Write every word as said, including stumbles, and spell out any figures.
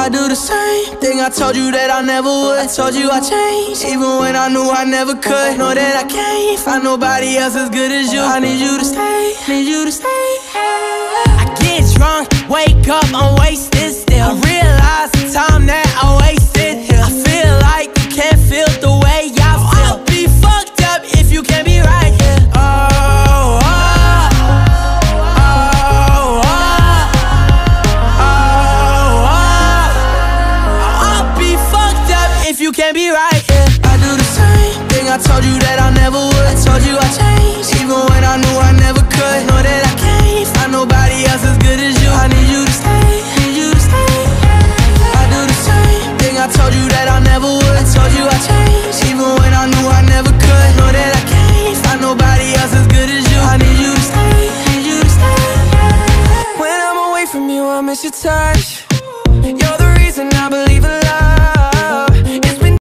I do the same thing I told you that I never would. I told you I changed, even when I knew I never could. Know that I can't find nobody else as good as you. I need you to stay, need you to stay. I get drunk, wake up, I'm wasted still. I realize the time that I wasted here. I feel like you can't feel the way I feel. I'll be fucked up if you can't be right here. Oh, oh. You can't be right, yeah. I do the same thing I told you that I never would. I told you I changed, even when I knew I never could. Know that I can't find nobody else as good as you. I need you to stay, need you to stay. I do the same thing I told you that I never would. I told you I changed, even when I knew I never could. Know that I can't find nobody else as good as you. I need you to stay, need you to stay. When I'm away from you, I miss your touch. You're the reason I believe in love.